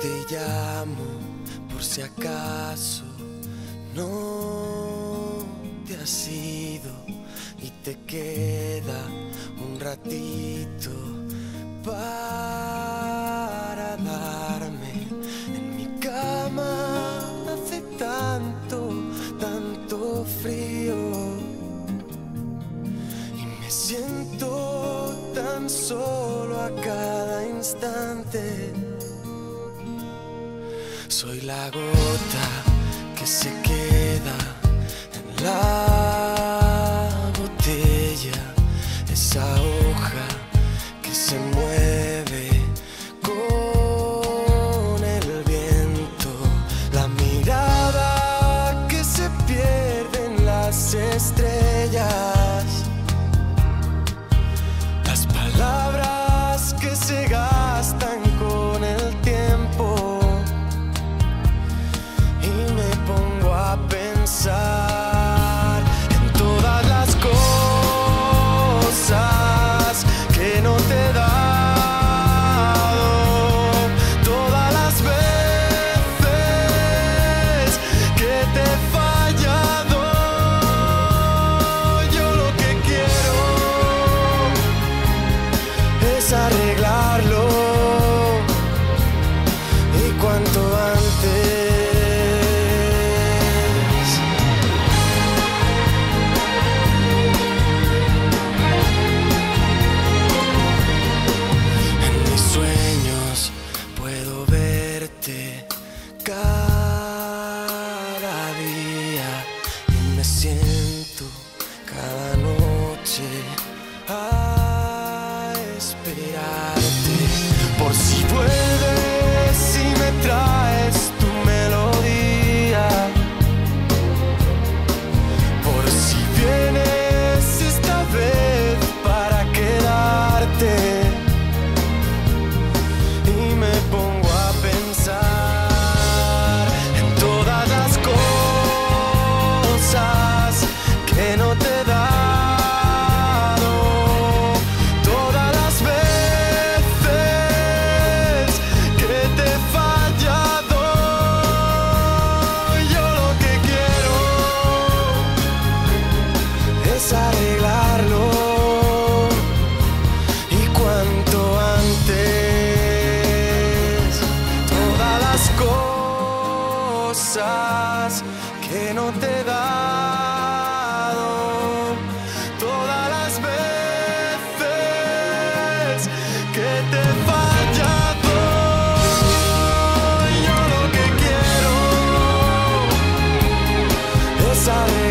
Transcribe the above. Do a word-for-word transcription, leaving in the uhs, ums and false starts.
Te llamo por si acaso no te has ido y te queda un ratito para darme. En mi cama hace tanto, tanto frío y me siento tan solo a cada instante. Soy la gota que se queda en la botella, esa hoja que se mueve con el viento, la mirada que se pierde en las estrellas, las palabras que se gastan con el tiempo. Pensar en todas las cosas que no te he dado, todas las veces que te he fallado. Yo lo que quiero es arreglarlo y cuanto antes. Cada día y me siento cada noche a esperarte, por si vuelves y me traes tu melodía, por si vienes esta vez para quedarte. Y me pongo a pensar en todas las cosas que no te he dado, todas las veces que te he fallado. Yo lo que quiero es arreglarlo y cuanto antes. Cosas que no te he dado, todas las veces que te he fallado. Yo lo que quiero es saber